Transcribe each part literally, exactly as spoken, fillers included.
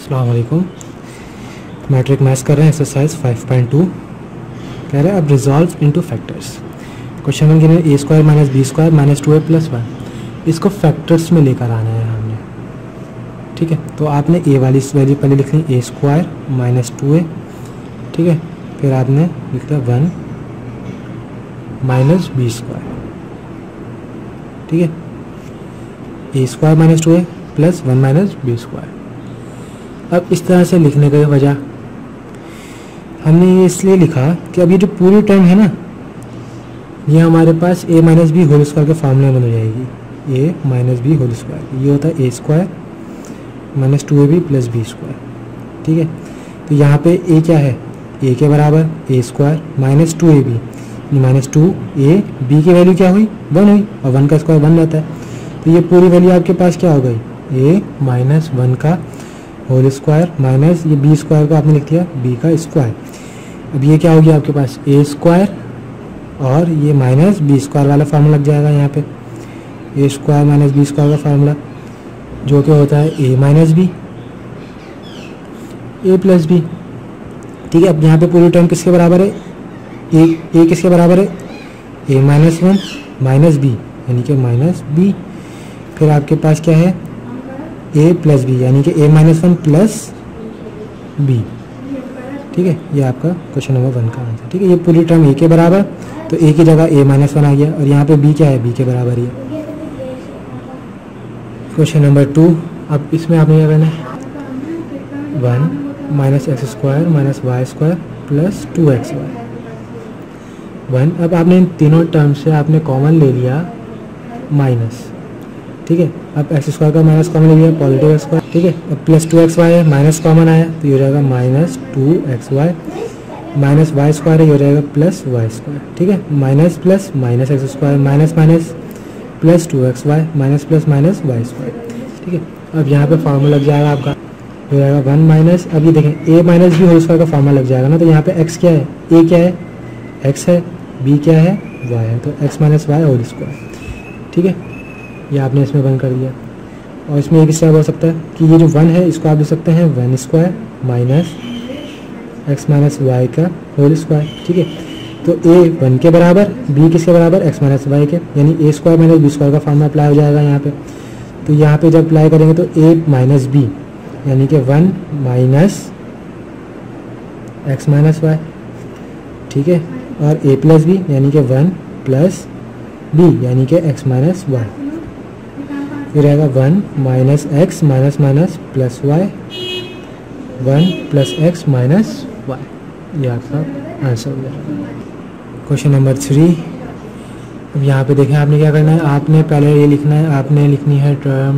अस्सलाम वालेकुम। Matric maths कर रहे हैं एक्सरसाइज फाइव पॉइंट टू। कह रहे हैं अब रिजॉल्व इनटू फैक्टर्स। क्वेश्चन में गिने a square minus B square minus two a plus one. इसको फैक्टर्स में लेकर आना है हमने, ठीक है। तो आपने ए वाली वैल्यू पहले लिख ली a square minus two a, ठीक है। फिर आपने लिख दिया वन माइनस बी स्क्वायर, ठीक है। ए square minus two a plus one minus B square. अब इस तरह से लिखने की वजह हमने ये इसलिए लिखा कि अब ये जो पूरी टर्म है ना, ये हमारे पास a minus B whole square के फार्मूले में बन जाएगी। A minus B whole square ये होता है ए square minus two a b plus b square, ठीक है। तो यहाँ पे ए क्या है, ए के बराबर ए square minus two a b minus two a b की वैल्यू क्या हुई, वन हुई, और वन का स्क्वायर वन रहता है। तो ये पूरी वैल्यू आपके पास क्या हो गई, ए माइनस वन का होल स्क्वायर माइनस ये बी स्क्वायर को आपने लिख दिया बी का स्क्वायर। अब ये क्या हो गया आपके पास ए स्क्वायर और ये माइनस बी स्क्वायर वाला फार्मूला लग जाएगा यहाँ पे, a square minus B square का फार्मूला जो कि होता है a minus B A plus b, ठीक है। अब यहाँ पे पूरी टर्म किसके बराबर है, ए ए किसके बराबर है, a minus one minus B यानी कि माइनस बी। फिर आपके पास क्या है ए प्लस बी यानी कि a minus one plus b, ठीक है। ये आपका क्वेश्चन नंबर वन का आंसर, ठीक है। ये पूरी टर्म ए के बराबर, तो ए की जगह ए माइनस वन आ गया, और यहाँ पे बी क्या है, बी के बराबर ही है। क्वेश्चन नंबर टू, अब इसमें आपने क्या करना है, one minus x square minus Y square plus two x y one. अब आपने इन तीनों टर्म से आपने कॉमन ले लिया माइनस, ठीक है। अब एक्स स्क्वायर का माइनस कॉमन ले लिया पॉजिटिव एक्स स्क्वायर, ठीक है। अब प्लस टू एक्स वाई है, माइनस कॉमन आया तो ये हो जाएगा minus two x y minus Y square है, ये हो जाएगा प्लस वाई स्क्वायर, ठीक है। Minus plus minus x square minus minus plus two x y minus plus minus Y square, ठीक है। अब यहाँ पे फार्मूला लग जाएगा आपका, हो जाएगा वन माइनस, अब ये देखें a minus B whole square का फार्मूला लग जाएगा ना। तो यहाँ पे एक्स क्या है, ए क्या है, एक्स है, बी क्या है, वाई है, तो x minus y whole square, ठीक है। ये आपने इसमें वन कर दिया। और इसमें एक हिस्सा हो सकता है कि ये जो वन है इसको आप लिख सकते हैं one square minus x minus y का होल स्क्वायर, ठीक है। तो ए वन के बराबर, बी किसके बराबर, एक्स माइनस वाई के, यानी a square minus B square का फार्मूला अप्लाई हो जाएगा यहाँ पे। तो यहाँ पे जब अप्लाई करेंगे तो ए माइनस बी यानी कि one minus x minus y, ठीक है। और ए प्लस बी यानी कि वन प्लस बी यानी कि एक्स माइनस वाई। फिर रहेगा one minus x minus minus plus y one plus x minus y. ये आपका आंसर हो जाएगा। क्वेश्चन नंबर थ्री, अब यहाँ पे देखें आपने क्या करना है, आपने पहले ये लिखना है, आपने लिखनी है term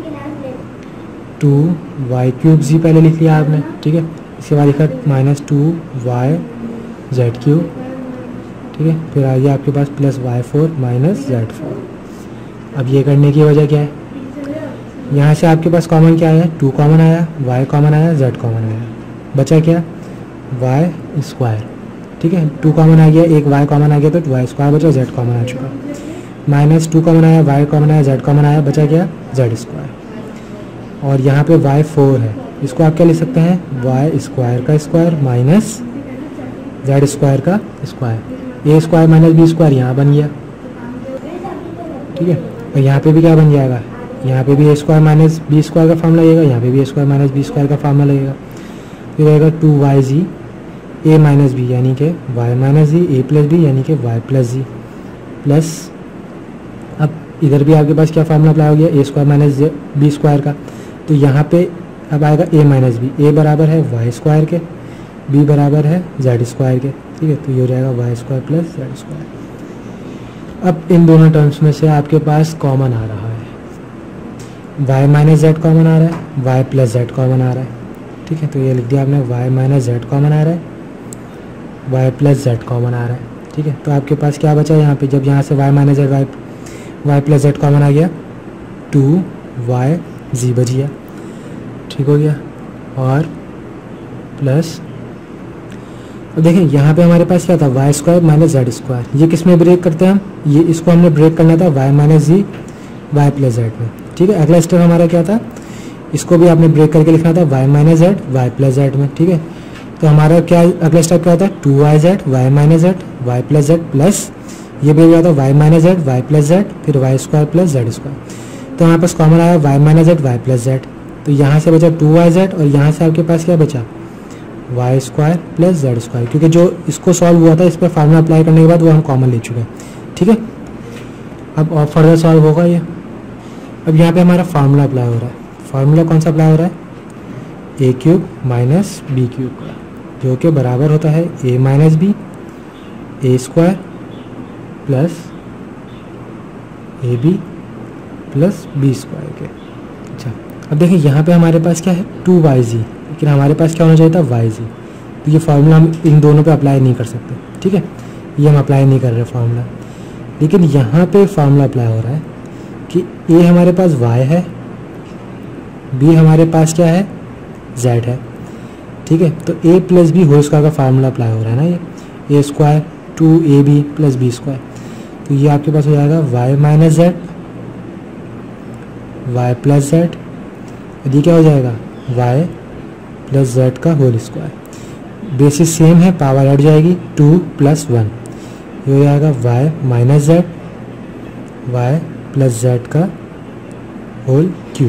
two y cube z पहले लिख लिया आपने, ठीक है। इसके बाद लिखा minus two y z cube, ठीक है। फिर आ गया आपके पास plus Y four minus z four. अब ये करने की वजह क्या है, यहाँ से आपके पास कॉमन क्या आया, टू कॉमन आया, वाई कॉमन आया, जेड कॉमन आया, बचा क्या, वाई स्क्वायर, ठीक है। टू कॉमन आ गया, एक वाई कॉमन आ गया तो वाई स्क्वायर बचा, जेड कॉमन आ चुका। माइनस टू कॉमन आया, वाई कॉमन आया, जेड कॉमन आया, बचा क्या, जेड स्क्वायर। और यहाँ पे वाई फोर है, इसको आप क्या लिख सकते हैं, वाई स्क्वायर का स्क्वायर माइनस जेड स्क्वायर का स्क्वायर। ए स्क्वायर माइनस बी स्क्वायर यहाँ बन गया, ठीक है। और यहाँ पे भी क्या बन जाएगा, यहाँ पे भी a square minus B square का फार्मूला लगेगा, यहाँ पे भी a square minus B square का फार्मूला लगेगा। फिर रहेगा two Y z a minus B यानी कि y minus z, a plus B यानी कि वाई प्लस जी प्लस, अब इधर भी आपके पास क्या फार्मूला अप्लाई हो गया, a square minus B square का। तो यहाँ पे अब आएगा ए माइनस बी, ए बराबर है वाई स्क्वायर के, बी बराबर है जेड स्क्वायर के, ठीक है। तो ये हो जाएगा Y square plus Z square. अब इन दोनों टर्म्स में से आपके पास कॉमन आ रहा है, y माइनस जेड कॉमन आ रहा है, y प्लस जेड कॉमन आ रहा है, ठीक है। तो ये लिख दिया आपने y माइनस जेड कॉमन आ रहा है, y प्लस जेड कॉमन आ रहा है, ठीक है। तो आपके पास क्या बचा यहाँ पे, जब यहाँ से y minus z y y plus z common आ गया, टू वाई जी बच गया, ठीक हो गया। और प्लस, अब देखें यहाँ पे हमारे पास क्या था, y square minus Z square, ये किस में ब्रेक करते हैं हम, ये इसको हमने ब्रेक करना था y minus z y plus z में, ठीक है। अगला स्टेप हमारा क्या था, इसको भी आपने ब्रेक करके लिखना था y minus z y plus z में, ठीक है। तो हमारा क्या अगला स्टेप क्या होता है, two y z y minus z y plus z plus ये भी हो जाता है y minus z y plus z फिर y square plus Z square. तो हमारे पास कॉमन आया y minus z y plus z, तो यहाँ से बचा टू वाई जेड और यहाँ से आपके पास क्या बचा y square plus Z square, क्योंकि जो इसको सॉल्व हुआ था इस पर फार्मूला अप्लाई करने के बाद वो हम कॉमन ले चुके हैं, ठीक है। अब और फर्दर सॉल्व होगा ये। अब यहाँ पे हमारा फार्मूला अप्लाई हो रहा है, फार्मूला कौन सा अप्लाई हो रहा है, a cube minus b cube का, जो कि बराबर होता है a minus B a square plus a b plus b square के। अच्छा अब देखिए यहाँ पे हमारे पास क्या है टू वाई जी, लेकिन हमारे पास क्या होना चाहिए था वाई जी, तो ये फार्मूला हम इन दोनों पे अप्लाई नहीं कर सकते, ठीक है, ये हम अप्लाई नहीं कर रहे फार्मूला। लेकिन यहाँ पे फार्मूला अप्लाई हो रहा है कि ए हमारे पास y है, b हमारे पास क्या है z है, ठीक है। तो a plus B whole square का फार्मूला अप्लाई हो रहा है ना, ये a square two a b plus b square, तो ये आपके पास हो जाएगा y minus z y plus z, ये क्या हो जाएगा y प्लस जेड का होल स्क्वायर। बेसिस सेम है, पावर हट जाएगी टू प्लस वन, ये हो जाएगा y minus z y plus z का होल क्यूब,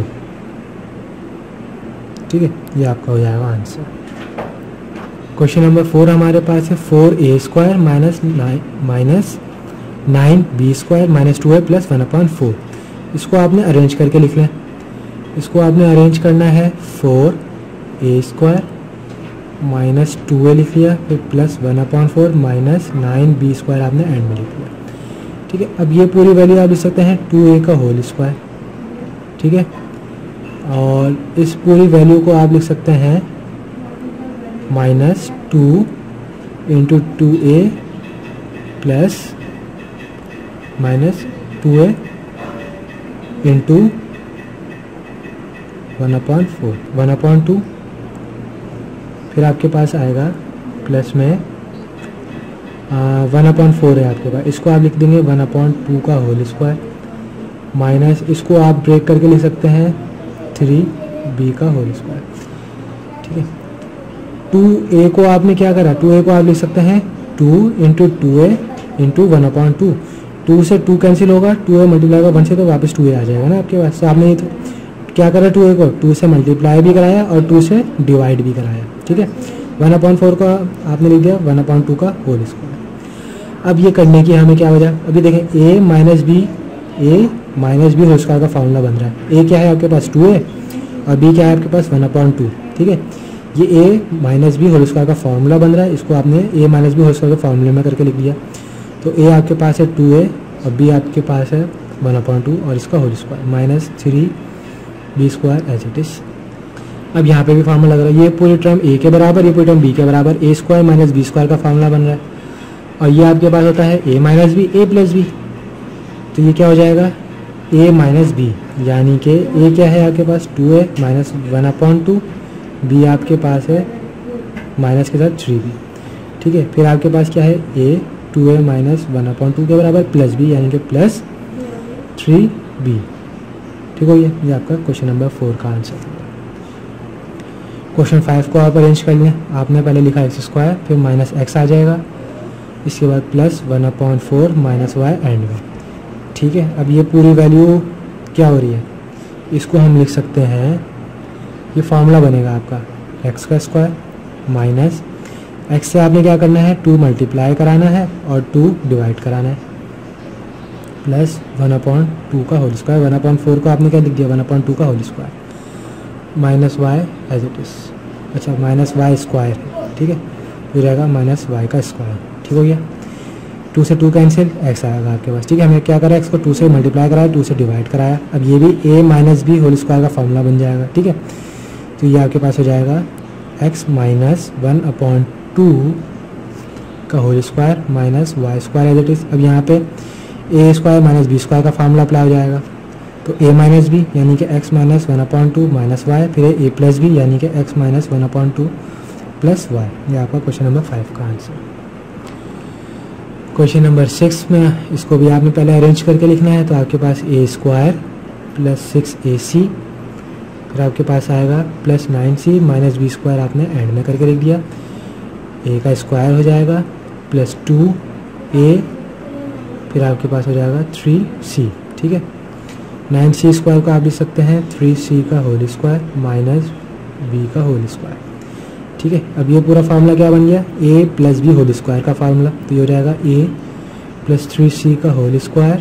ठीक है, ये आपका हो जाएगा आंसर। क्वेश्चन नंबर फोर हमारे पास है four A square minus nine minus nine B square minus two a plus one upon four. इसको आपने अरेंज करके लिख लें, इसको आपने अरेंज करना है four A square minus two a लिख लिया, फिर plus one upon four minus nine B square आपने एंड में लिख लिया, ठीक है। अब ये पूरी वैल्यू आप लिख सकते हैं टू ए का होल स्क्वायर, ठीक है, और इस पूरी वैल्यू को आप लिख सकते हैं minus two into two a plus minus two a into one upon four one upon two, फिर आपके पास आएगा प्लस में वन अपॉइंट फोर है आपके पास, इसको आप लिख देंगे वन अपॉइंट टू का होल स्क्वायर माइनस इसको आप ब्रेक करके लिख सकते हैं थ्री बी का होल स्क्वायर, ठीक है। टू ए को आपने क्या करा, टू ए को आप लिख सकते हैं two into two a into one upon two, two से टू कैंसिल होगा, टू ए मल्टीप्लाई होगा वन से, तो वापस टू ए आ जाएगा ना आपके पास। तो आपने ये तो क्या करा, टू ए को टू से मल्टीप्लाई भी कराया और टू से डिवाइड भी कराया, ठीक है। वन अपॉइंट फोर का आपने लिख दिया वन अपॉइंट टू का होल स्क्वायर। अब ये करने की हमें क्या वजह, अभी देखें a minus B A minus B whole square का फार्मूला बन रहा है। ए क्या है आपके पास टू ए और बी क्या है आपके पास वन अपॉइंट टू, ठीक है। ये a minus B whole square का फार्मूला बन रहा है, इसको आपने a minus B whole square के फार्मूले में करके लिख दिया। तो ए आपके पास है टू ए और बी आपके पास है वन अपॉइंट टू और इसका whole square minus three b square as it is. अब यहाँ पे भी फार्मूला लग रहा है, ये पूरी टर्म ए के बराबर, ये पूरी टर्म बी के बराबर, ए स्क्वायर माइनस बी स्क्वायर का फार्मूला बन रहा है, और ये आपके पास होता है a minus B A plus b, तो ये क्या हो जाएगा ए माइनस बी, यानी कि ए क्या है आपके पास two a minus one upon two, b आपके पास है माइनस के साथ थ्री बी, ठीक है। फिर आपके पास क्या है a two a minus one upon two के बराबर प्लस बी, यानी कि प्लस थ्री बी, ठीक हो गया। ये आपका क्वेश्चन नंबर फोर का आंसर है। क्वेश्चन फाइव को आप अरेंज कर लें, आपने पहले लिखा एक्स स्क्वायर, फिर माइनस एक्स आ जाएगा, इसके बाद plus one upon four minus y end में, ठीक है। अब ये पूरी वैल्यू क्या हो रही है, इसको हम लिख सकते हैं, ये फार्मूला बनेगा आपका एक्स का स्क्वायर माइनस एक्स से आपने क्या करना है टू मल्टीप्लाई कराना है और टू डिवाइड कराना है, प्लस वन अपॉइंट टू का whole square, one upon four को आपने क्या लिख दिया वन अपॉइंट टू का whole square minus y as it is, अच्छा माइनस वाई स्क्वायर, ठीक है, फिर रहेगा माइनस वाई का स्क्वायर, ठीक हो गया। टू से टू कैंसिल, एक्स आएगा आपके पास, ठीक है। हमने क्या करा, एक्स को टू से मल्टीप्लाई कराया, टू से डिवाइड कराया। अब ये भी a minus B whole square का फॉर्मूला बन जाएगा, ठीक है। तो ये आपके पास हो जाएगा x minus one upon two का whole square minus Y square as it is. अब यहाँ पे a square minus B square का फार्मूला अप्लाई हो जाएगा, तो ए माइनस बी यानी कि x minus one upon two minus y, फिर ए प्लस बी यानी कि x minus one upon two plus y. ये आपका क्वेश्चन नंबर फाइव का आंसर। क्वेश्चन नंबर सिक्स में इसको भी आपने पहले अरेंज करके लिखना है, तो आपके पास a square plus six a c फिर आपके पास आएगा plus nine c minus B square, आपने एंड में करके लिख दिया, ए का स्क्वायर हो जाएगा प्लस टू ए, फिर आपके पास हो जाएगा थ्री सी। ठीक है, नाइन सी स्क्वायर को आप लिख सकते हैं थ्री सी का होल स्क्वायर माइनस बी का होल स्क्वायर। ठीक है, अब ये पूरा फार्मूला क्या बन गया, ए प्लस बी होल स्क्वायर का फार्मूला, तो ये हो जाएगा ए प्लस थ्री सी का होल स्क्वायर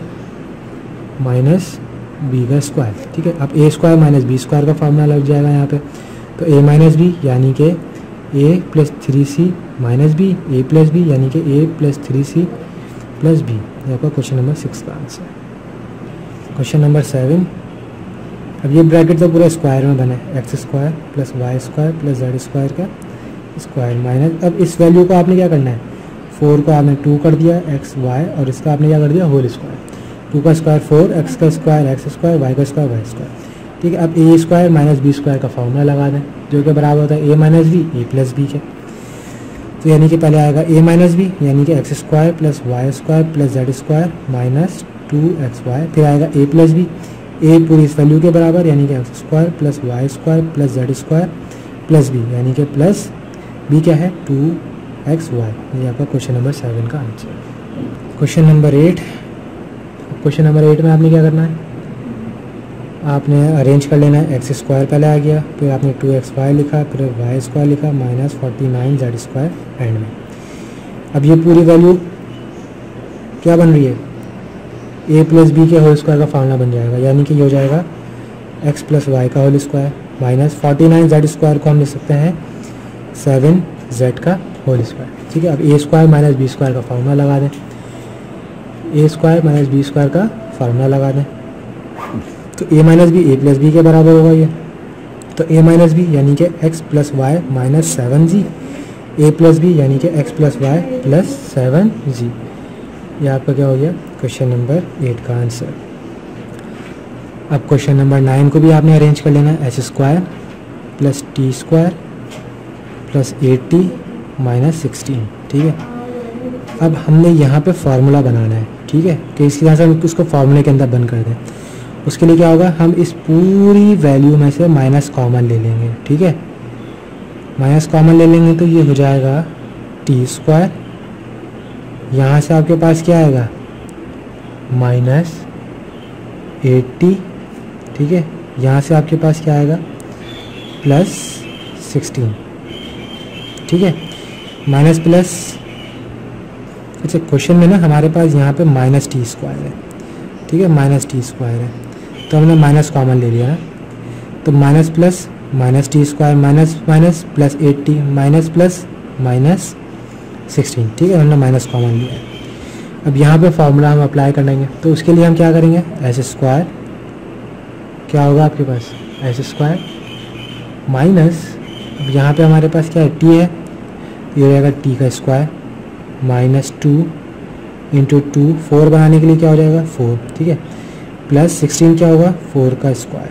माइनस बी का स्क्वायर। ठीक है, अब ए स्क्वायर माइनस बी स्क्वायर का फार्मूला लग जाएगा यहाँ पे, तो ए माइनस बी यानी कि a plus three c minus B, A plus B यानी कि a plus three c plus B. ये आपका क्वेश्चन नंबर सिक्स का आंसर है। क्वेश्चन नंबर सेवन, अब ये ब्रैकेट तो पूरा स्क्वायर में बना है, x square plus y square plus Z square का स्क्वायर माइनस, अब इस वैल्यू को आपने क्या करना है, फोर को आपने टू कर दिया एक्स वाई, और इसका आपने क्या कर दिया होल स्क्वायर, टू का स्क्वायर फोर, एक्स का स्क्वायर एक्स स्क्वायर, वाई का स्क्वायर वाई स्क्वायर। ठीक है, अब ए स्क्वायर माइनस बी स्क्वायर का फॉर्मूला लगा दें, जो कि बराबर होता है a minus B A plus b के। तो यानी कि पहले आएगा ए माइनस बी यानी कि x square plus y square plus Z square minus two x y, फिर आएगा ए प्लस बी, ए पूरी इस वैल्यू के बराबर यानी कि x square plus y square plus Z square plus B, यानी कि प्लस बी क्या है टू एक्स वाई। ये आपका क्वेश्चन नंबर सेवन का answer. Question number eight, question number eight में आपने क्या करना है, आपने अरेंज कर लेना है, एक्स स्क्वायर पहले आ गया, फिर आपने टू एक्स वाई लिखा, फिर वाई स्क्वायर लिखा minus forty nine z square end में। अब ये पूरी वैल्यू क्या बन रही है, ए प्लस बी के होल स्क्वायर का फार्मूला बन जाएगा, यानी कि ये हो जाएगा एक्स प्लस वाई का whole square minus forty nine z square को हम लिख सकते हैं सेवन जेड का होल स्क्वायर। ठीक है, अब ए स्क्वायर माइनस बी स्क्वायर का फार्मूला लगा दें, ए स्क्वायर माइनस बी स्क्वायर का फार्मूला लगा दें, तो a minus B A plus b के बराबर होगा ये, तो ए माइनस बी यानी कि x plus y minus seven z, a plus B यानी कि x plus Y plus seven z. ये आपका क्या हो गया क्वेश्चन नंबर एट का आंसर। अब क्वेश्चन नंबर नाइन को भी आपने अरेंज कर लेना है, h square plus t square plus eight t minus sixteen. ठीक है, अब हमने यहाँ पे फार्मूला बनाना है, ठीक है, कि इसकी तरह से हम उसको फार्मूले के अंदर बंद कर दें। उसके लिए क्या होगा, हम इस पूरी वैल्यू में से माइनस कॉमन ले लेंगे। ठीक है, माइनस कॉमन ले लेंगे तो ये हो जाएगा टी स्क्वायर, यहाँ से आपके पास क्या आएगा माइनस एट्टी। ठीक है, यहाँ से आपके पास क्या आएगा प्लस सिक्सटीन। ठीक है, माइनस प्लस, अच्छा क्वेश्चन में ना हमारे पास यहाँ पे माइनस टी स्क्वायर है। ठीक है, माइनस टी स्क्वायर है तो हमने माइनस कॉमन ले लिया ना, तो minus plus minus t square minus minus plus eight t minus plus minus sixteen. ठीक है, हमने माइनस कॉमन लिया है। अब यहाँ पे फॉर्मूला हम अप्लाई करेंगे, तो उसके लिए हम क्या करेंगे, एच स्क्वायर क्या होगा आपके पास एच स्क्वायर माइनस, अब यहाँ पे हमारे पास क्या है टी है, ये हो जाएगा टी का square minus two into two, four बनाने के लिए क्या हो जाएगा फोर। ठीक है, प्लस सिक्सटीन क्या होगा फोर का स्क्वायर।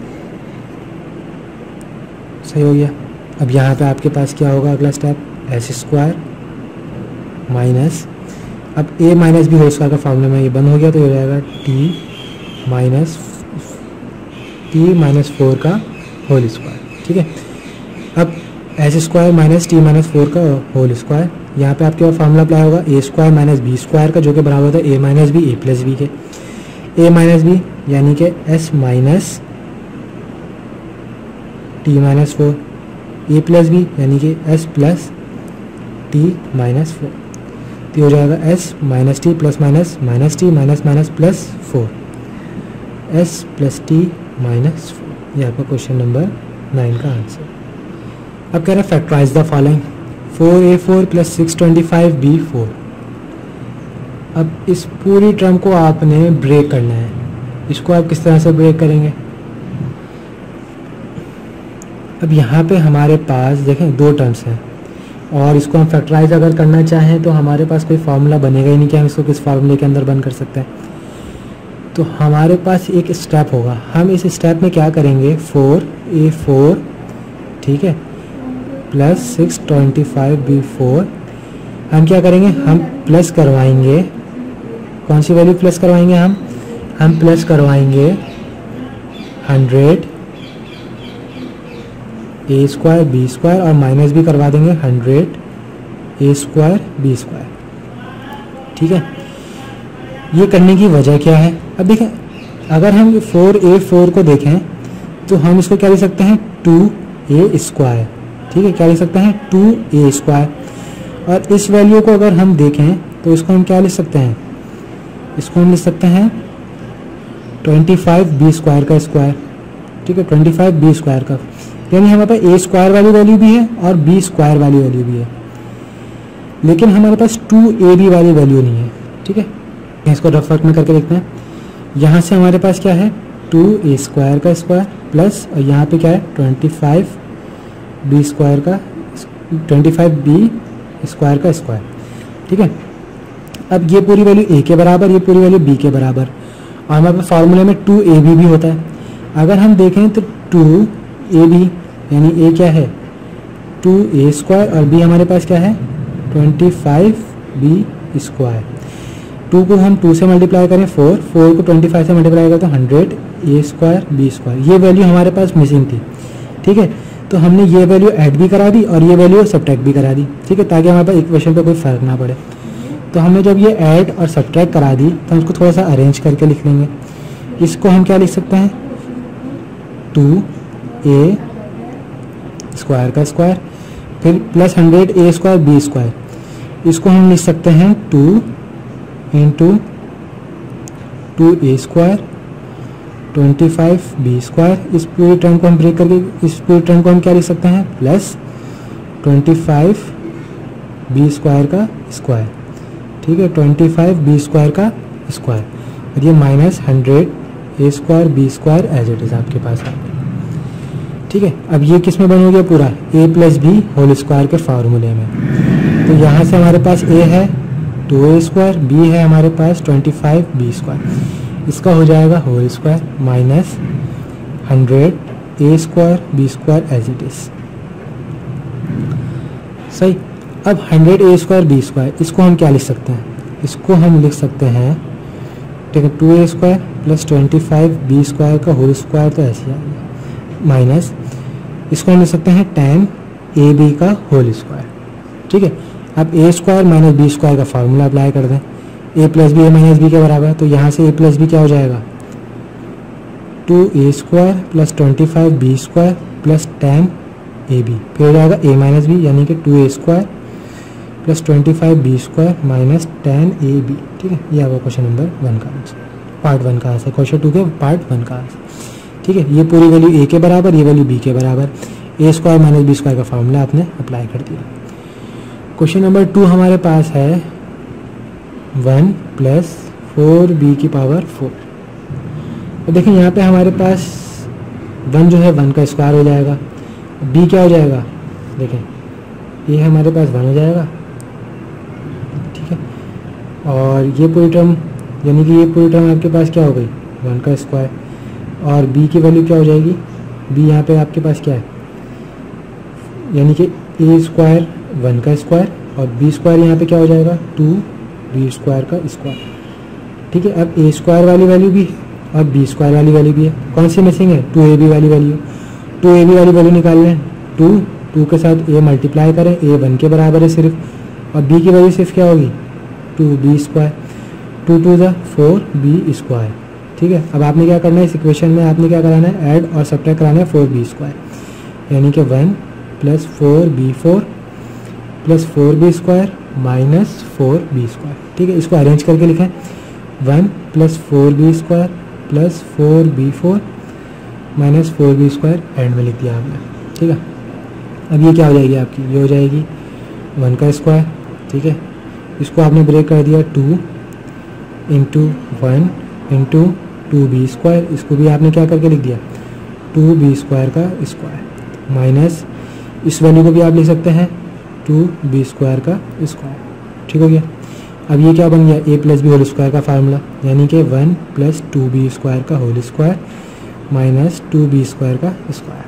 सही हो गया। अब यहाँ पे आपके पास क्या होगा अगला स्टेप, एच स्क्वायर माइनस, अब a minus B whole square का फॉर्मूला में ये बंद हो गया, तो ये हो जाएगा t minus t minus four का होल स्क्वायर। ठीक है, अब h square minus t minus four का होल स्क्वायर, यहाँ पे आपके पास फार्मूला अप्लाई होगा a square minus B square का, जो कि बराबर होता है a minus B A plus b के। ए माइनस बी यानी कि S minus t minus four, a plus B यानी कि s plus t minus four, तो हो जाएगा s minus t plus minus minus t minus minus plus four, s plus t minus four. ये आपका question number nine का answer. अब कह रहे हैं factorise the following, four a four plus six twenty five b four. अब इस पूरी टर्म को आपने ब्रेक करना है, इसको आप किस तरह से ब्रेक करेंगे। अब यहाँ पे हमारे पास देखें दो टर्म्स हैं, और इसको हम फैक्टराइज अगर करना चाहें तो हमारे पास कोई फार्मूला बनेगा ही नहीं कि हम इसको किस फार्मूले के अंदर बंद कर सकते हैं। तो हमारे पास एक स्टेप होगा, हम इस स्टेप में क्या करेंगे, फोर ए फोर ठीक है plus six twenty five b four, हम क्या करेंगे, हम प्लस करवाएंगे, कौन सी वैल्यू प्लस करवाएंगे हम हम प्लस करवाएंगे hundred a square B square और माइनस भी करवा देंगे hundred a square B square. ठीक है, ये करने की वजह क्या है? अब देखें, अगर हम फोर ए फोर को देखें तो हम इसको क्या लिख सकते हैं, टू ए स्क्वायर। ठीक है, क्या लिख सकते हैं, टू ए स्क्वायर। और इस वैल्यू को अगर हम देखें तो इसको हम क्या लिख सकते हैं, इसको हम लिख सकते हैं ट्वेंटी फाइव बी स्क्वायर का स्क्वायर। ठीक है, ट्वेंटी फाइव बी स्क्वायर का, यानी हमारे पास ए स्क्वायर वाली वैल्यू भी है और बी स्क्वायर वाली वैल्यू भी है, लेकिन हमारे पास टू ए बी वाली वैल्यू नहीं है। ठीक है, इसको रफ वर्क में करके देखते हैं। यहाँ से हमारे पास क्या है, टू ए स्क्वायर का स्क्वायर प्लस, और यहाँ पे क्या है, ट्वेंटी फाइव बी स्क्वायर का, ट्वेंटी फाइव बी स्क्वायर का स्क्वायर। ठीक है, अब ये पूरी वैल्यू ए के बराबर, ये पूरी वैल्यू बी के बराबर, और हमारे पास फार्मूले में टू ए बी भी होता है। अगर हम देखें तो टू ए बी यानी ए क्या है, टू ए स्क्वायर, और बी हमारे पास क्या है, twenty five b square. Two को हम टू से मल्टीप्लाई करें फोर, फोर को ट्वेंटी फाइव से मल्टीप्लाई करें तो hundred a square B square. ये वैल्यू हमारे पास मिसिंग थी। ठीक है, तो हमने ये वैल्यू ऐड भी करा दी और ये वैल्यू सब्ट्रैक्ट भी करा दी। ठीक है, ताकि हमारे पास इक्वेशन पे कोई फर्क ना पड़े। तो हमने जब ये ऐड और सब्ट्रैक्ट करा दी तो हम इसको थोड़ा सा अरेंज करके लिख लेंगे। इसको हम क्या लिख सकते हैं, टू ए स्क्वायर का स्क्वायर, फिर plus hundred a square B square. इसको हम लिख सकते हैं टू इंटू टू ए square twenty five b square. इस पूरी टर्म को हम ब्रेक करके इस पूरी टर्म को हम क्या लिख सकते हैं, plus twenty five b square का स्क्वायर। ठीक है, ट्वेंटी फाइव बी स्क्वायर का स्क्वायर, और ये minus hundred a square B square as it is आपके पास है। ठीक है, अब ये किस में बन गया, पूरा a plus B whole square के फार्मूले में। तो यहाँ से हमारे पास ए है टू ए स्क्वायर, बी है हमारे पास ट्वेंटी फाइव बी स्क्वायर, इसका हो जाएगा whole square minus hundred a square B square as it is. सही, अब hundred a square B square, इसको हम क्या लिख सकते हैं, इसको हम लिख सकते हैं, ठीक है, टू ए square plus twenty five b square का होल स्क्वायर, तो ऐसे आ गया, माइनस इसको हम लिख सकते हैं टेन ए बी का होल स्क्वायर। ठीक है, अब ए स्क्वायर माइनस बी स्क्वायर का फार्मूला अप्लाई कर दें, a plus B A minus b के बराबर है, तो यहाँ से ए प्लस बी क्या हो जाएगा, two A square plus twenty five b square plus ten a b, फिर हो जाएगा ए माइनस बी यानी कि two A square plus twenty five b square minus ten a b. ठीक है, ये आपका क्वेश्चन नंबर वन का आंसर, पार्ट वन का आंसर, क्वेश्चन टू के पार्ट वन का आंसर। ठीक है, ये पूरी वैल्यू ए के बराबर, ये वैल्यू बी के बराबर, ए स्क्वायर माइनस बी स्क्वायर का फार्मूला आपने अप्लाई कर दिया। क्वेश्चन नंबर टू हमारे पास है वन प्लस फोर बी की पावर फोर। तो देखें यहाँ पे हमारे पास वन जो है वन का स्क्वायर हो जाएगा, बी क्या हो जाएगा, देखें ये हमारे पास वन हो जाएगा। ठीक है, और ये पूरी टर्म यानी कि ये पूरी टर्म आपके पास क्या हो गई, वन का स्क्वायर, और बी की वैल्यू क्या हो जाएगी, बी यहाँ पे आपके पास क्या है, यानी कि ए स्क्वायर वन का स्क्वायर और बी स्क्वायर यहाँ पे क्या हो जाएगा, टू बी स्क्वायर का स्क्वायर। ठीक है, अब ए स्क्वायर वाली वैल्यू भी और बी स्क्वायर वाली वैल्यू भी है, कौन सी मिसिंग है, टू ए बी वाली वैल्यू। टू ए बी वाली वैल्यू निकाल लें, टू टू के साथ ए मल्टीप्लाई करें, ए वन के बराबर है सिर्फ, और बी की वैल्यू सिर्फ क्या होगी, two b square, two two ज़ा फोर बी स्क्वायर। ठीक है, अब आपने क्या करना है, इस इक्वेशन में आपने क्या कराना है, ऐड और सब्ट्रैक्ट कराना है फोर बी स्क्वायर, यानी कि one plus four B four plus four b square minus four b square. ठीक है, इसको अरेंज करके लिखें, one plus four b square plus four B four minus four b square end में लिख दिया आपने। ठीक है, अब ये क्या हो जाएगी आपकी, ये हो जाएगी वन का स्क्वायर। ठीक है, इसको आपने ब्रेक कर दिया, two into one into two b square, इसको भी आपने क्या करके लिख दिया, टू बी स्क्वायर का स्क्वायर माइनस इस वैल्यू को भी आप लिख सकते हैं टू बी स्क्वायर का स्क्वायर। ठीक हो गया, अब ये क्या बन गया, ए प्लस बी होल स्क्वायर का फार्मूला, यानी कि one plus two b square का whole square minus two b square का स्क्वायर।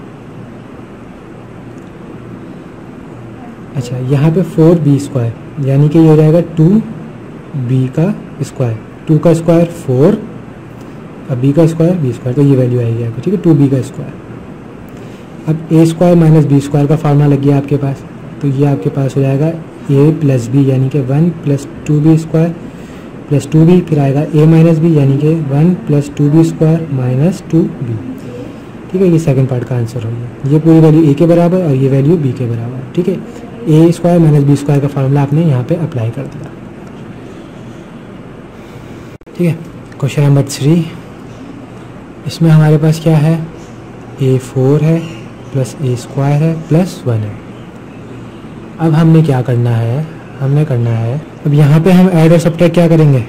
अच्छा, यहाँ पे फोर बी स्क्वायर यानी कि ये हो जाएगा टू बी का स्क्वायर, टू का स्क्वायर फोर, अब बी का स्क्वायर बी स्क्वायर, तो ये वैल्यू आएगी आपको। ठीक है, टू बी का स्क्वायर, अब ए स्क्वायर माइनस बी स्क्वायर का फार्मूला लग गया आपके पास, तो ये आपके पास हो जाएगा ए प्लस बी यानी कि one plus two b square plus two b, फिर आएगा ए माइनस बी यानी कि one plus two b square minus two b. ठीक है, ये सेकंड पार्ट का आंसर हो गया। ये पूरी वैल्यू ए के बराबर और ये वैल्यू बी के बराबर। ठीक है, ए स्क्वायर माइनस बी स्क्वायर का फार्मूला आपने यहाँ पे अप्लाई कर दिया। ठीक है, क्वेश्चन नंबर थ्री, इसमें हमारे पास क्या है, ए फोर है प्लस ए स्क्वायर है प्लस वन है। अब हमने क्या करना है, हमने करना है अब यहाँ पे हम ऐड और सब्ट्रैक्ट क्या करेंगे,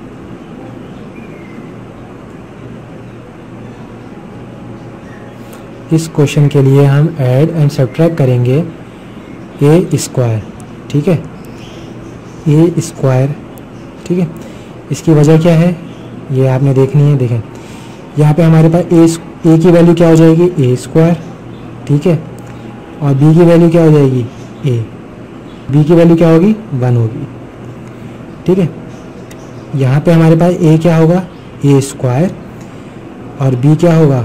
इस क्वेश्चन के लिए हम ऐड एंड सब्ट्रैक्ट करेंगे ए स्क्वायर। ठीक है, ए स्क्वायर। ठीक है, इसकी वजह क्या है ये आपने देखनी है। देखें यहाँ पे हमारे पास ए ए की वैल्यू क्या हो जाएगी, ए स्क्वायर। ठीक है, और बी की वैल्यू क्या हो जाएगी, ए। बी की वैल्यू क्या होगी, वन होगी। ठीक है, यहाँ पे हमारे पास ए क्या होगा, ए स्क्वायर, और बी क्या होगा,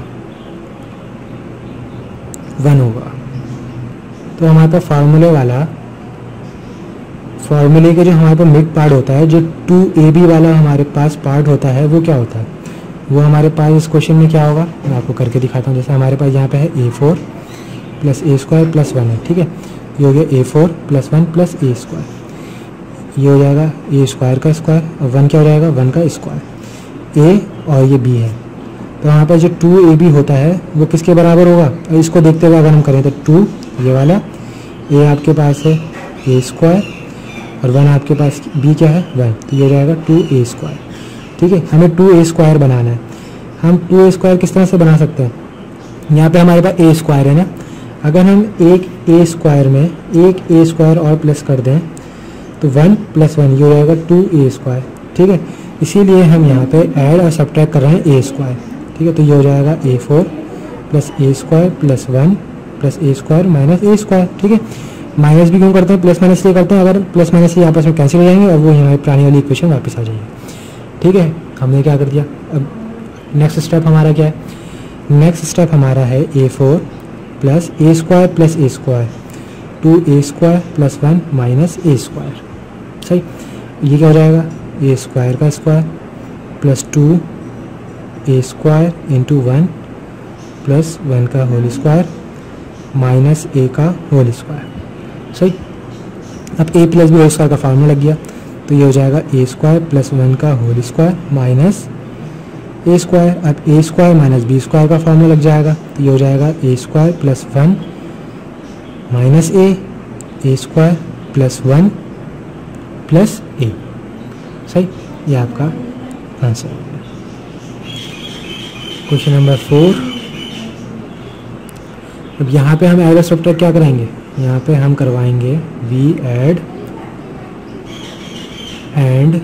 वन होगा। तो हमारे पास फार्मूले वाला फार्मूले के जो हमारे पास मिड पार्ट होता है, जो टू ए बी वाला हमारे पास पार्ट होता है, वो क्या होता है, वो हमारे पास इस क्वेश्चन में क्या होगा, मैं आपको करके दिखाता हूँ। जैसे हमारे पास यहाँ पे है a four plus a square plus one है। ठीक है, ये हो गया a four plus one plus a square, ये हो जाएगा ए स्क्वायर का स्क्वायर, और वन क्या हो जाएगा, वन का स्क्वायर। ए और ये बी है, तो यहाँ पर जो टू ए बी होता है वो किसके बराबर होगा, और इसको देखते हुए अगर हम करें तो टू ये वाला, ए आपके पास है ए स्क्वायर, और वन आपके पास बी क्या है, वन, तो ये हो जाएगा टू ए स्क्वायर। ठीक है, हमें टू ए स्क्वायर बनाना है। हम टू ए स्क्वायर किस तरह से बना सकते हैं, यहाँ पे हमारे पास ए स्क्वायर है ना, अगर हम एक ए स्क्वायर में एक ए स्क्वायर और प्लस कर दें तो वन प्लस वन ये हो जाएगा टू ए स्क्वायर। ठीक है, इसीलिए हम यहाँ पे ऐड और सब्ट्रैक्ट कर रहे हैं ए स्क्वायर। ठीक है, तो ये हो जाएगा a four plus a square plus one plus a square minus a square. ठीक है, माइनस भी क्यों करते हैं, प्लस माइनस ये करते हैं, अगर प्लस माइनस ये आपस में कैंसिल हो जाएंगे और वो हमारी पुरानी वाली इक्वेशन वापस आ जाएगी। ठीक है, हमने क्या कर दिया। अब नेक्स्ट स्टेप हमारा क्या है, नेक्स्ट स्टेप हमारा है a four plus a square plus a square, two A square plus one minus a square. सही, ये क्या हो जाएगा, ए स्क्वायर का स्क्वायर प्लस टू ए square into one plus one का होल स्क्वायर माइनस ए का होल स्क्वायर। सही, अब a plus B whole square का फार्मूला लग गया, तो ये हो जाएगा ए स्क्वायर प्लस वन का whole square minus a square. अब ए स्क्वायर माइनस बी स्क्वायर का फार्मूला लग जाएगा, तो ये हो जाएगा ए square plus one minus a, a square plus one plus a. सही, ये आपका आंसर है। क्वेश्चन नंबर फोर, अब यहाँ पे हम ऐड और सब्ट्रैक्ट क्या कराएंगे, यहाँ पे हम करवाएंगे we add and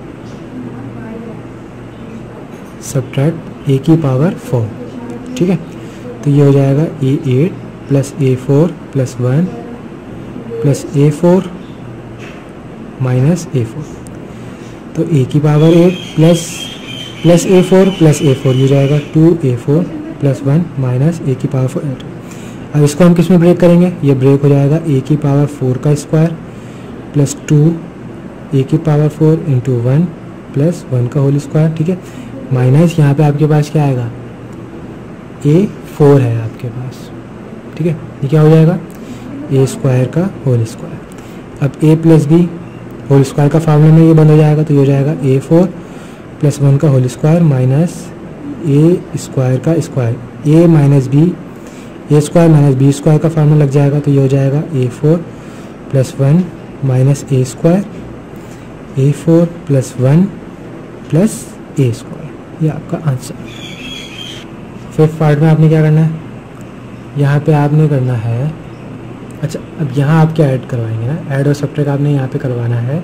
subtract a की पावर फोर। ठीक है, तो ये हो जाएगा a eight plus a four plus one plus a four minus a four, तो ए की power eight plus plus a four plus a four, ये हो जाएगा two a four plus one minus a की पावर फोर एट। अब इसको हम किस में ब्रेक करेंगे, ये ब्रेक हो जाएगा ए की पावर फोर का स्क्वायर प्लस टू ए की power four into one plus one का होल स्क्वायर। ठीक है, माइनस यहाँ पे आपके पास क्या आएगा, ए फोर है आपके पास। ठीक है, ये क्या हो जाएगा, ए स्क्वायर का होल स्क्वायर। अब a plus B whole square का फार्मूला में ये बंद हो जाएगा, तो ये हो जाएगा ए फोर प्लस वन का whole square minus a square का square, A minus B, a square minus B square का फार्मूला लग जाएगा, तो ये हो जाएगा a four plus one minus a square, a four plus one plus a square. ये आपका आंसर। फिफ्थ पार्ट में आपने क्या करना है, यहाँ पे आपने करना है, अच्छा अब यहाँ आप क्या ऐड करवाएंगे ना, ऐड और सब्ट्रैक्ट आपने यहाँ पे करवाना है,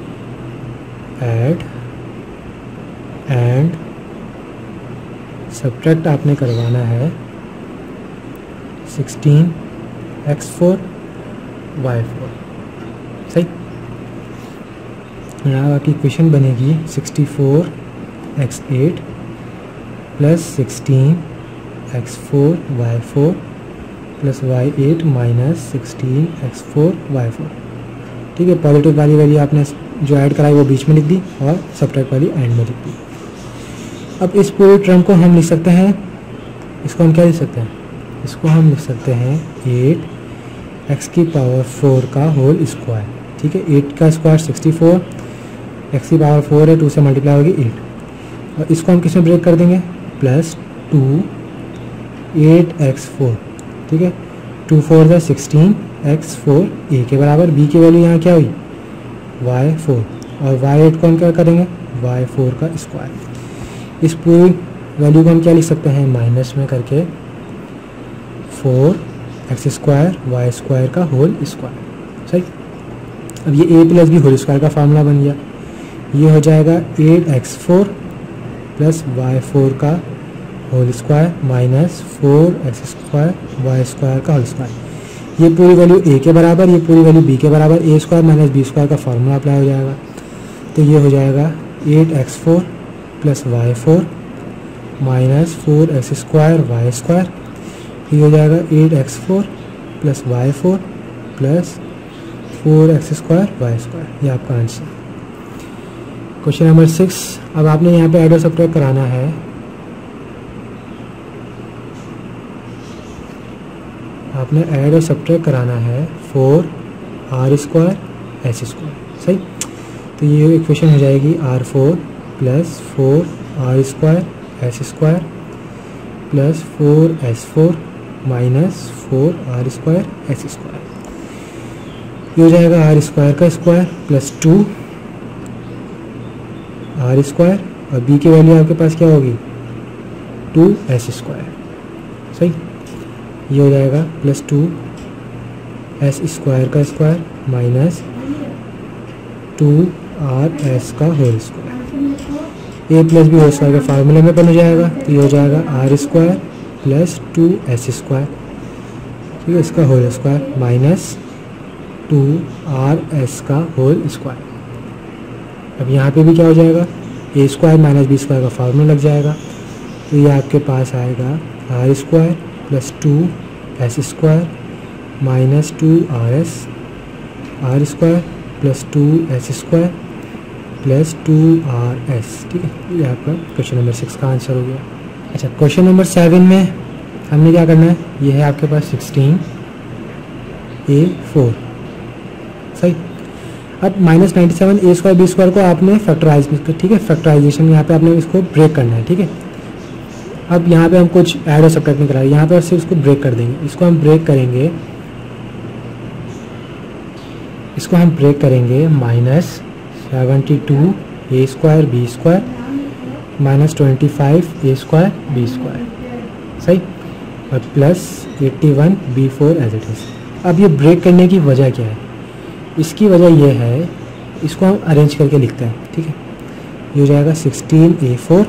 ऐड एंड सब्ट्रैक्ट आपने करवाना है sixteen x four y four. सही, यहाँ आपकी इक्वेशन बनेगी sixty four x eight plus sixteen x four y four plus y eight minus sixteen x four y four. ठीक है, पॉजिटिव वाली वैल्यू आपने जो ऐड कराई वो बीच में लिख दी और सब्ट्रैक्ट वाली एंड में लिख दी। अब इस पूरे टर्म को हम लिख सकते हैं, इसको हम क्या लिख सकते हैं, इसको हम लिख सकते हैं एट एक्स की पावर फोर का होल स्क्वायर। ठीक है, एट का स्क्वायर सिक्सटी फोर, एक्स की पावर फोर है, टू से मल्टीप्लाई होगी एट, और इसको हम किस में ब्रेक कर देंगे, plus two eight x four. ठीक है, टू फोर ज़ा सिक्सटीन एक्स फोर ए के बराबर, बी की वैल्यू यहाँ क्या हुई वाई फोर, और वाई एट को हम क्या करेंगे वाई फोर का स्क्वायर। इस पूरी वैल्यू को हम क्या लिख सकते हैं, माइनस में करके four x square Y square का होल स्क्वायर। सही, अब ये a plus B whole square का फार्मूला बन गया। ये हो जाएगा eight x four plus Y four का whole square minus four x square Y square का होल स्क्वायर। ये पूरी वैल्यू ए के बराबर, ये पूरी वैल्यू बी के बराबर, ए स्क्वायर माइनस बी स्क्वायर का फार्मूला अप्लाई हो जाएगा। तो ये हो जाएगा eight x four plus Y four minus four x square Y square. ये हो जाएगा eight x four plus Y four plus four x square Y square. ये आपका आंसर। क्वेश्चन नंबर सिक्स, अब आपने यहाँ पे ऐड और सब्ट्रैक्ट कराना है। आपने ऐड और सब्ट्रैक्ट कराना है four R square S square. सही, तो ये इक्वेशन हो जाएगी R four plus four R square S square plus four S four minus four R square S square. ये हो जाएगा आर स्क्वायर का square plus two R square, और बी की वैल्यू आपके पास क्या होगी टू एस स्क्वायर। सही, ये हो जाएगा प्लस टू एस स्क्वायर का square minus two R S का whole square. A plus B whole square के फार्मूले में बन हो जाएगा, तो ये हो जाएगा R square plus two S square. ठीक है, इसका whole square minus two R S का होल स्क्वायर। अब यहाँ पे भी क्या हो जाएगा, ए स्क्वायर माइनस बी स्क्वायर का फार्मूला लग जाएगा। तो ये आपके पास आएगा R square plus two S square minus two R S, R square plus two S square plus two R S. ठीक है, ये आपका क्वेश्चन नंबर सिक्स का आंसर हो गया। अच्छा, क्वेश्चन नंबर सेवन में हमने क्या करना है, ये है आपके पास सिक्सटीन ए फोर। सही, अब minus ninety seven A square B square को आपने फैक्टराइज, ठीक है, फैक्टराइजेशन यहाँ पे आपने इसको ब्रेक करना है। ठीक है, अब यहाँ पे हम कुछ ऐड और सब्ट्रैक्ट नहीं करा, यहाँ पर सिर्फ इसको ब्रेक कर देंगे। इसको हम ब्रेक करेंगे, इसको हम ब्रेक करेंगे minus seventy two A square B square minus twenty five A square B square. सही, और plus eighty one B four as it is. अब ये ब्रेक करने की वजह क्या है, इसकी वजह यह है, इसको हम अरेंज करके लिखते हैं। ठीक है, ये हो जाएगा sixteen A four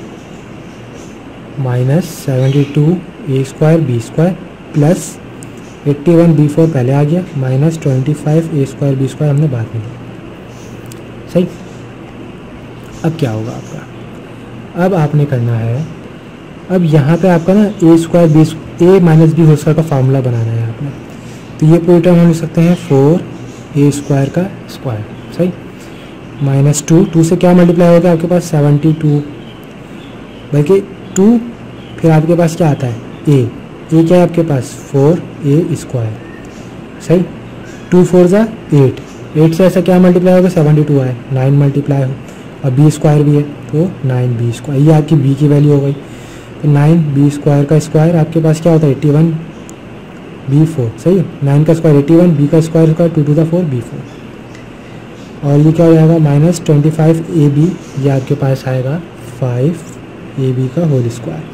minus seventy two A square B square plus eighty one B four पहले आ गया minus twenty five A square B square हमने बाद में लिया। सही, अब क्या होगा आपका, अब आपने करना है, अब यहाँ पे आपका ना A square B A minus B whole square का फार्मूला बनाना है आपने। तो ये पूरी टर्म हम लिख सकते हैं फोर ए स्क्वायर का स्क्वायर। सही, माइनस टू, टू से क्या मल्टीप्लाई होगा आपके पास सेवेंटी टू, बल्कि टू, फिर आपके पास क्या आता है ए, ए क्या है आपके पास फोर ए स्क्वायर। सही, टू फोर ज़ा एट, एट से ऐसा क्या मल्टीप्लाई होगा सेवेंटी टू आए, नाइन मल्टीप्लाई हो, और बी स्क्वायर भी है तो नाइन बी स्क्वायर, ये आपकी बी की वैल्यू हो गई। तो नाइन बी स्क्वायर का स्क्वायर आपके पास क्या होता है एट्टी वन बी फोर। सही है, नाइन का स्क्वायर एट्टी वन, बी का square square two to the four B four, और ये क्या हो जाएगा minus twenty five A B, ये आपके पास आएगा फाइव ए बी का होल स्क्वायर।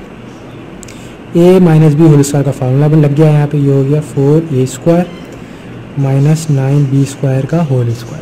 ए माइनस बी होल स्क्वायर का फार्मूला बन लग गया यहाँ पे, ये हो गया फोर ए square minus nine B square का whole square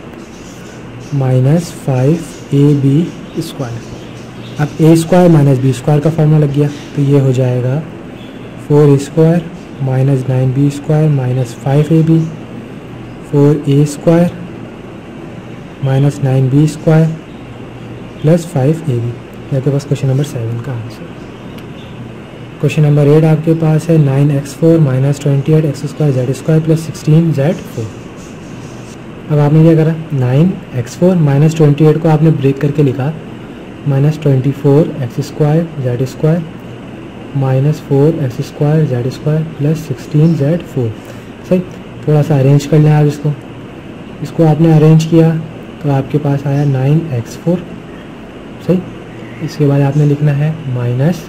minus five A B square. अब ए स्क्वायर माइनस बी स्क्वायर का फार्मूला लग गया, तो ये हो जाएगा four A square minus nine B square minus five A B, four A square minus nine B square plus five A B. आपके पास क्वेश्चन नंबर सेवन का आंसर। क्वेश्चन नंबर एट आपके पास है nine X four minus twenty eight X square Z square plus sixteen Z four. अब आपने क्या करा, nine X four minus twenty eight को आपने ब्रेक करके लिखा minus twenty four x square Z square minus four x square Z square plus sixteen Z four. सही, थोड़ा सा अरेंज कर लें आप इसको। इसको आपने अरेंज किया तो आपके पास आया नाइन एक्स फोर। सही, इसके बाद आपने लिखना है minus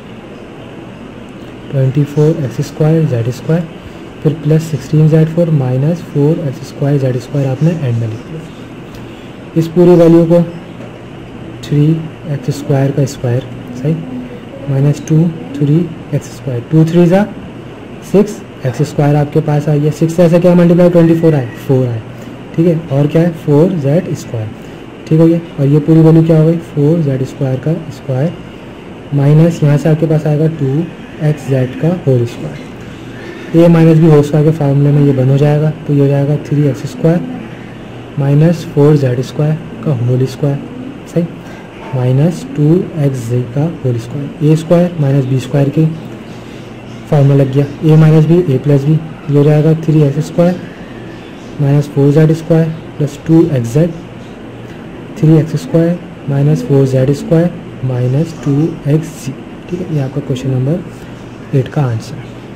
twenty four x square Z square फिर plus sixteen Z four minus four x square Z square आपने एंड में लिख दिया। इस पूरी वैल्यू को थ्री एक्स स्क्वायर का स्क्वायर, सही, minus two three X square, two three ज़ा सिक्स एक्स स्क्वायर आपके पास आई है। सिक्स ऐसे क्या मल्टीप्लाई ट्वेंटी फोर आए, फोर आए, ठीक है। और क्या है, फोर जेड स्क्वायर, ठीक हो गया। और ये पूरी वैल्यू क्या हो गई, फोर जेड स्क्वायर का स्क्वायर माइनस यहाँ से आपके पास आएगा टू एक्स जेड का होल स्क्वायर। ए माइनस बी होल स्क्वायर के फार्मूले में ये बन हो जाएगा, तो ये हो जाएगा three X square minus four Z square का होल स्क्वायर, सही, माइनस टू एक्स जेड का होल स्क्वायर। ए स्क्वायर माइनस बी स्क्वायर के फार्मूला लग गया, A minus B A plus B, ये हो जाएगा three X square minus four Z square plus two X Z, three X square minus four Z square minus two X Z, ठीक है। ये आपका क्वेश्चन नंबर एट का answer.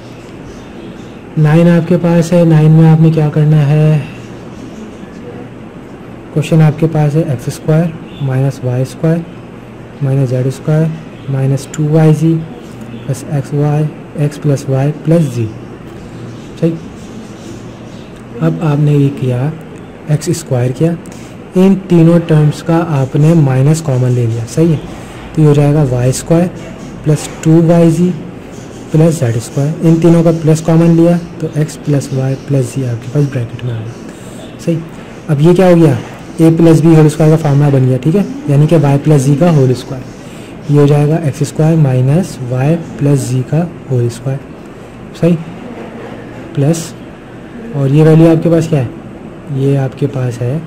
Nine आपके पास है, नाइन में आपने क्या करना है, क्वेश्चन आपके पास है x square minus Y square minus Z square minus two Y Z plus X Y X plus Y plus Z, सही। अब आपने ये किया एक्स स्क्वायर किया, इन तीनों टर्म्स का आपने माइनस कॉमन ले लिया, सही है। तो ये हो जाएगा Y square plus two Y Z plus Z square, इन तीनों का प्लस कॉमन लिया तो X plus Y plus Z आपके पास ब्रैकेट में आ गया, सही। अब ये क्या हो गया, ए प्लस बी होल स्क्वायर का फार्मूला बन गया, ठीक है, यानी कि वाई प्लस जी का होल स्क्वायर। ये हो जाएगा X square minus Y plus Z का होल स्क्वायर, सही, प्लस और ये वैल्यू आपके पास क्या है, ये आपके पास है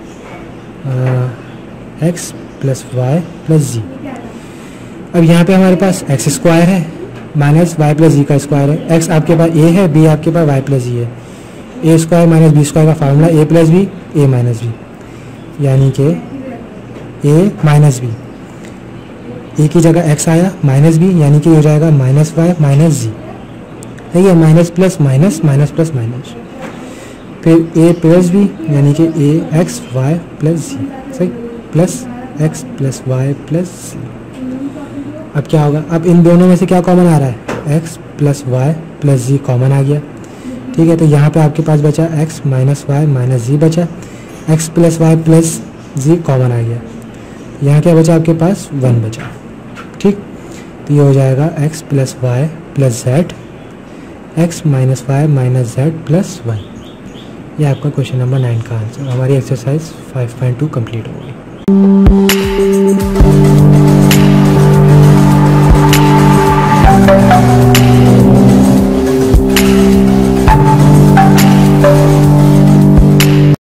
X plus Y plus Z. अब यहाँ पे हमारे पास एक्स स्क्वायर है माइनस वाई प्लस जी का स्क्वायर है, एक्स आपके पास ए है, बी आपके पास वाई प्लस जी है। ए स्क्वायर माइनस बी स्क्वायर का formula A plus B A minus B, यानी कि ए माइनस बी, ए की जगह एक्स आया माइनस बी, यानी कि हो जाएगा माइनस वाई माइनस जी, ठीक है, minus plus minus minus plus minus, फिर ए प्लस बी यानी कि A X Y plus Z, सही, plus X plus Y plus Z. अब क्या होगा, अब इन दोनों में से क्या कॉमन आ रहा है, X plus Y plus Z common आ गया, ठीक है। तो यहाँ पे आपके पास बचा X minus Y minus Z बचा, X plus Y plus Z common आ गया, यहाँ क्या बचा आपके पास, वन बचा, ठीक। तो ये हो जाएगा x plus Y plus Z X minus Y minus Z plus one. ये आपका क्वेश्चन नंबर नाइन का आंसर। हमारी exercise five point two complete हो गई।